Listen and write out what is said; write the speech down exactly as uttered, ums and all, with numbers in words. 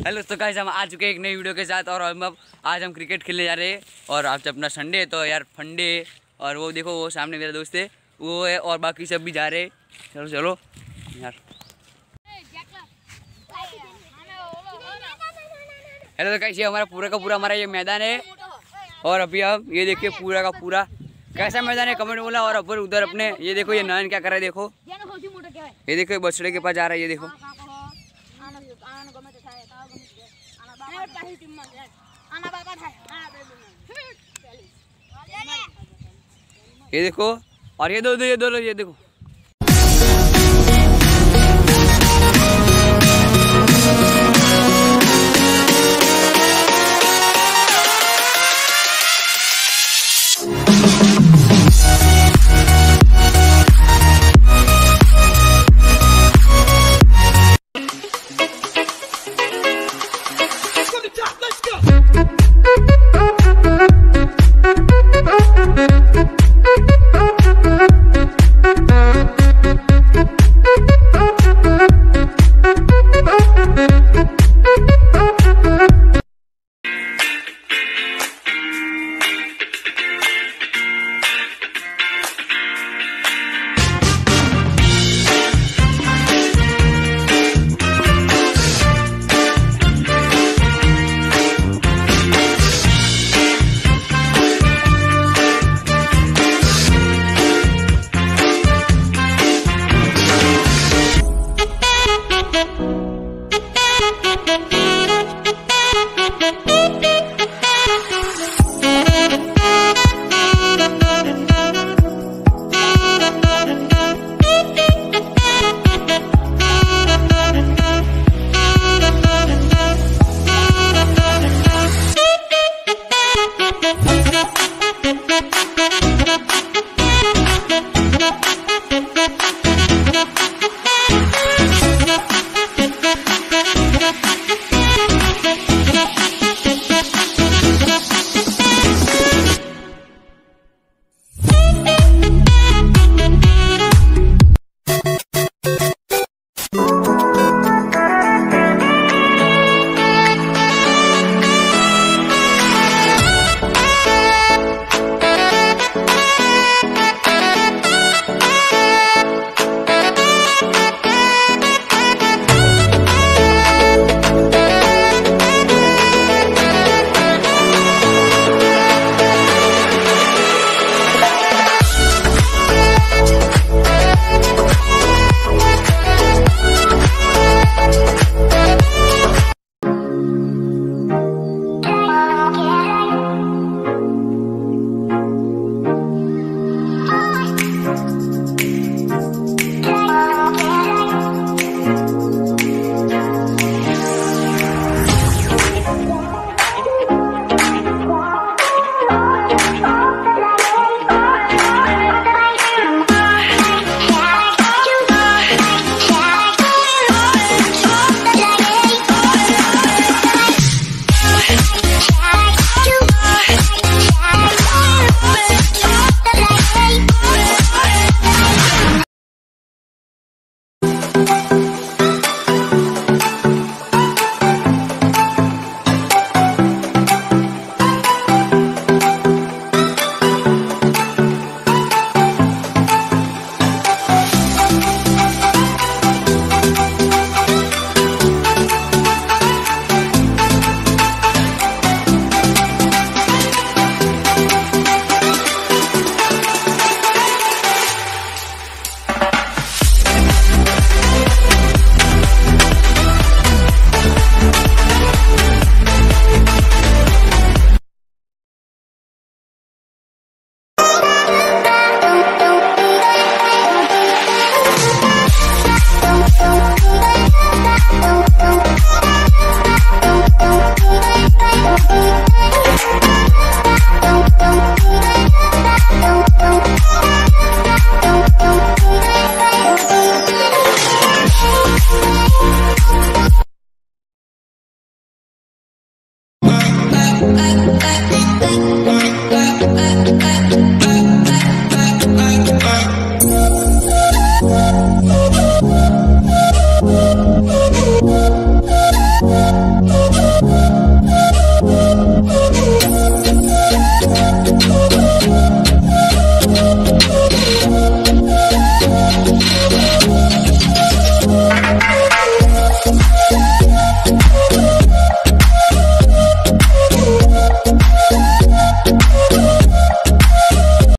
Hello तो guys हम आ चुके हैं एक नई वीडियो के साथ और हम अब आज हम क्रिकेट खेलने जा रहे हैं और आज अपना संडे है तो यार फंडे और वो देखो वो सामने मेरा दोस्त है वो है और बाकी सब भी जा रहे हैं। चलो चलो यार। हेलो तो गाइस ये हमारा पूरा का पूरा हमारा ये मैदान है और अभी हम ये देखिए पूरा का पूरा कैसा मैदान है कमेंट बोला। और अब उधर अपने ये देखो ये नयन क्या कर रहा है, देखो ये देखो बछड़े के पास जा रहा है, ये देखो ये देखो और ये दो दो ये दो ये देखो